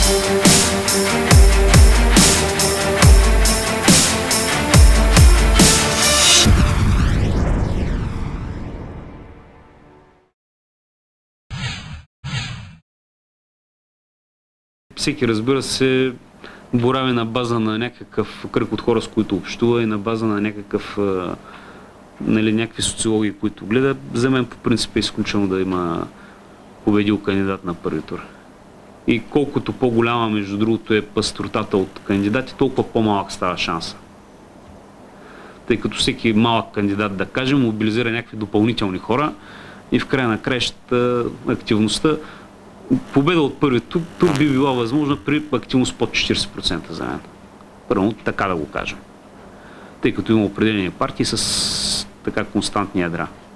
Всеки, разбира се, борави на база на някакъв кръг от хора, с които общува и на база на някакви социологии, които гледа. За мен по принцип е изключено да има победил кандидат на първи тур. И колкото по-голяма, между другото, е пъстротата от кандидати, толкова по-малък става шанса. Тъй като всеки малък кандидат, да кажем, мобилизира някакви допълнителни хора и в края на краищата активността, победа от първи тур би била възможна при активност под 40% за мен. Първо, така да го кажем. Тъй като има определени партии с така константни ядра.